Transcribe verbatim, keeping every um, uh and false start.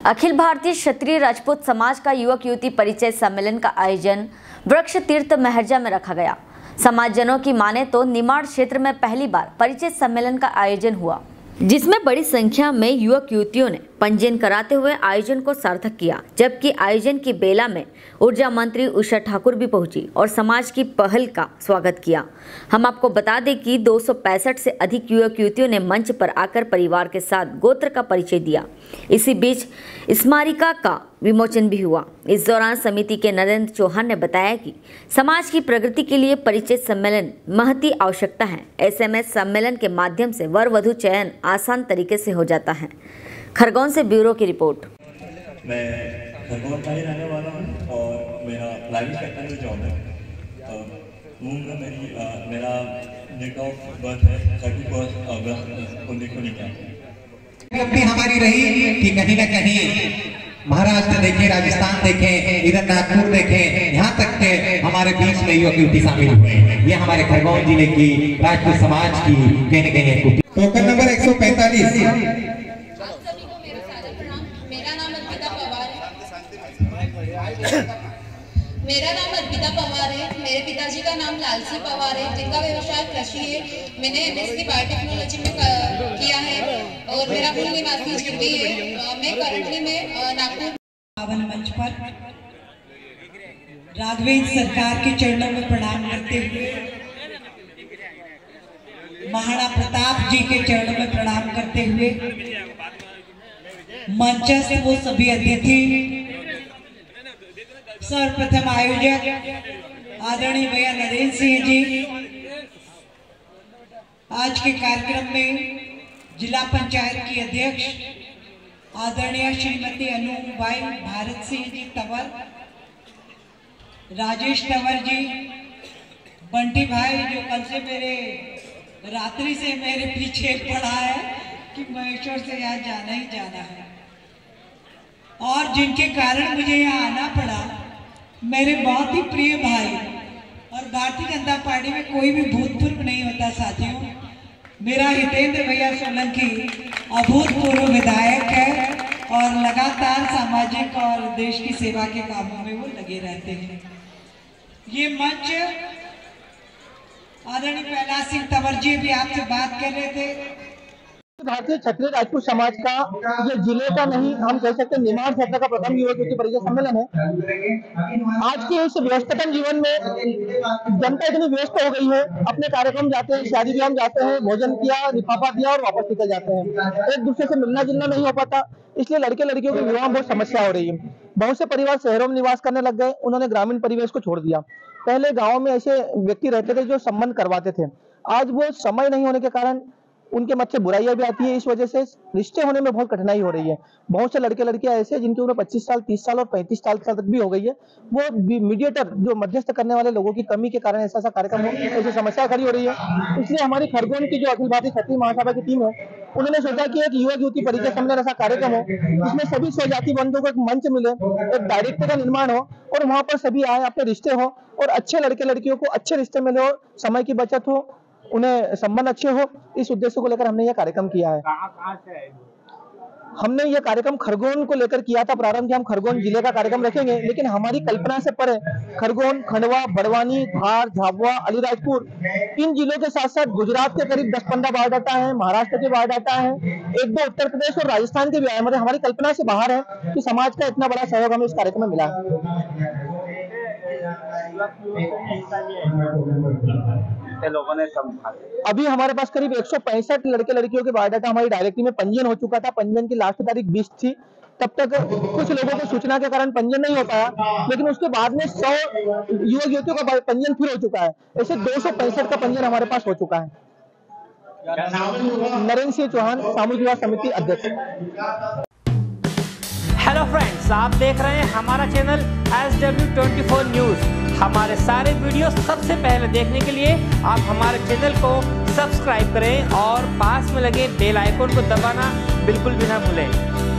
अखिल भारतीय क्षत्रिय राजपूत समाज का युवक युवती परिचय सम्मेलन का आयोजन वृक्ष तीर्थ महर्जा में रखा गया। समाजजनों की माने तो निमाड़ क्षेत्र में पहली बार परिचय सम्मेलन का आयोजन हुआ, जिसमें बड़ी संख्या में युवक युवतियों ने पंजीयन कराते हुए आयोजन को सार्थक किया। जबकि आयोजन की बेला में ऊर्जा मंत्री उषा ठाकुर भी पहुंची और समाज की पहल का स्वागत किया। हम आपको बता दें कि दो सौ पैंसठ से अधिक युवक युवतियों ने मंच पर आकर परिवार के साथ गोत्र का परिचय दिया। इसी बीच स्मारिका का विमोचन भी हुआ। इस दौरान समिति के नरेंद्र चौहान ने बताया कि समाज की प्रगति के लिए परिचय सम्मेलन महती आवश्यकता है। ऐसे में सम्मेलन के माध्यम से वर वधु चयन आसान तरीके से हो जाता है। खरगोन से ब्यूरो की रिपोर्ट। मैं खरगोन का ही रहने वाला हूँ और मेरा प्राइवेट सेक्टर में जॉब है। मूंगा मेरी आ, मेरा डेट ऑफ बर्थ है थर्टी फर्स्ट अगस्त उन्नीस सौ निन्यानवे। अपनी हमारी रही कि कहीं ना कहीं महाराष्ट्र देखें, राजस्थान देखें, इधर नागपुर देखें, यहाँ तक के हमारे बीच में युवक युवती शामिल हुए हैं। ये हमारे खरगोन जिले की राजपूत समाज की कहीं न कहीं टोकन नंबर एक सौ पैंतालीस। मेरा नाम अर्पिता पवार है। मेरा नाम अर्पिता पवार है। मेरे पिताजी का नाम लालसी पवार है, जिनका व्यवसाय कृषि है। मैंने एमएससी बायोटेक्नोलॉजी में किया है और मेरा मूल निवासी यूपी है। मैं करंटली में नागपुर पावन मंच पर राघवेंद्र सरकार के चरणों में प्रणाम करते हुए, महाराणा प्रताप जी के चरणों में प्रणाम करते हुए, मंचस्थ वो सभी अतिथि, सर्वप्रथम आयोजक आदरणीय भैया नरेंद्र सिंह जी, आज के कार्यक्रम में जिला पंचायत की अध्यक्ष आदरणीय श्रीमती अनु भाई भारत सिंह जी तंवर, राजेश तंवर जी, बंटी भाई जो कल से मेरे रात्रि से मेरे पीछे पड़ा है कि महेश्वर से यहाँ जाना ही जाना है, और जिनके कारण मुझे यहाँ आना पड़ा, मेरे बहुत ही प्रिय भाई। और भारतीय जनता पार्टी में कोई भी भूतपूर्व नहीं होता साथियों। मेरा हितेंद्र भैया सोलंकी अभूतपूर्व विधायक है और लगातार सामाजिक और देश की सेवा के कामों में वो लगे रहते हैं। ये मंच आदरणीय कैलाश सिंह तंवर जी भी आपसे बात कर रहे थे। भारतीय क्षत्रिय राजपूत समाज का ये जिले का नहीं, हम कह सकते हैं निमाड़ क्षेत्र का प्रथम युवक युवती परिचय सम्मेलन है। आज के इस व्यस्ततम जीवन में जनता इतनी व्यस्त हो गई है, अपने कार्यक्रम जाते हैं, शादी ब्याह जाते हैं, भोजन किया, लिफाफा दिया और वापस निकल जाते हैं। एक दूसरे से मिलना जुलना नहीं हो पाता, इसलिए लड़के लड़कियों के विवाह में बहुत समस्या हो रही है। बहुत से परिवार शहरों में निवास करने लग गए, उन्होंने ग्रामीण परिवेश को छोड़ दिया। पहले गाँव में ऐसे व्यक्ति रहते थे जो संबंध करवाते थे, आज वो समय नहीं होने के कारण उनके मत से बुराइयां भी आती है। इस वजह से रिश्ते होने में बहुत कठिनाई हो रही है। बहुत से लड़के लड़कियां ऐसे जिनकी उम्र पच्चीस साल, तीस साल और पैंतीस साल तक भी हो गई है, वो मीडिएटर जो मध्यस्थ करने वाले लोगों की कमी के कारण ऐसा ऐसा कार्यक्रम हो, ऐसी समस्या खड़ी हो रही है। इसलिए हमारी खरगोन की जो अखिल भारतीय क्षत्रिय महासभा की टीम है, उन्होंने सोचा कि एक युवक युवती परिचय सम्मेलन ऐसा कार्यक्रम हो जिसमें सभी स्वजाति बंधुओं को एक मंच मिले, एक डायरेक्टर का निर्माण हो और वहां पर सभी आए, अपने रिश्ते हो और अच्छे लड़के लड़कियों को अच्छे रिश्ते मिले हो, समय की बचत हो, उन्हें संबंध अच्छे हो। इस उद्देश्य को लेकर हमने यह कार्यक्रम किया है। कहां कहां से आए? हमने यह कार्यक्रम खरगोन को लेकर किया था प्रारंभ, कि हम खरगोन जिले का कार्यक्रम रखेंगे, लेकिन हमारी कल्पना से परे खरगोन, खंडवा, बड़वानी, धार, झाबुआ, अलीराजपुर, इन जिलों के साथ साथ गुजरात के करीब दस पंद्रह बायोडाटा है, महाराष्ट्र के बायोडाटा है, एक दो उत्तर प्रदेश और राजस्थान के भी आए। मतलब हमारी कल्पना से बाहर है कि समाज का इतना बड़ा सहयोग हमें इस कार्यक्रम में मिला है। लोगों ने अभी हमारे पास करीब एक सौ पैंसठ लड़के लड़कियों के बायोडाटा हमारी डायरेक्टरी में पंजीयन हो चुका था। पंजीयन की लास्ट तारीख बीस थी, तब तक कुछ लोगों को सूचना के कारण पंजीयन नहीं हो पाया, लेकिन उसके बाद में सौ युवक युवतियों का पंजीयन फिर हो चुका है। ऐसे दो सौ पैंसठ का पंजीयन हमारे पास हो चुका है। नरेंद्र सिंह चौहान, सामूहिक विवाह समिति अध्यक्ष। हेलो फ्रेंड्स, आप देख रहे हैं हमारा channel S W twenty four news. हमारे सारे वीडियो सबसे पहले देखने के लिए आप हमारे चैनल को सब्सक्राइब करें और पास में लगे बेल आइकन को दबाना बिल्कुल भी ना भूलें।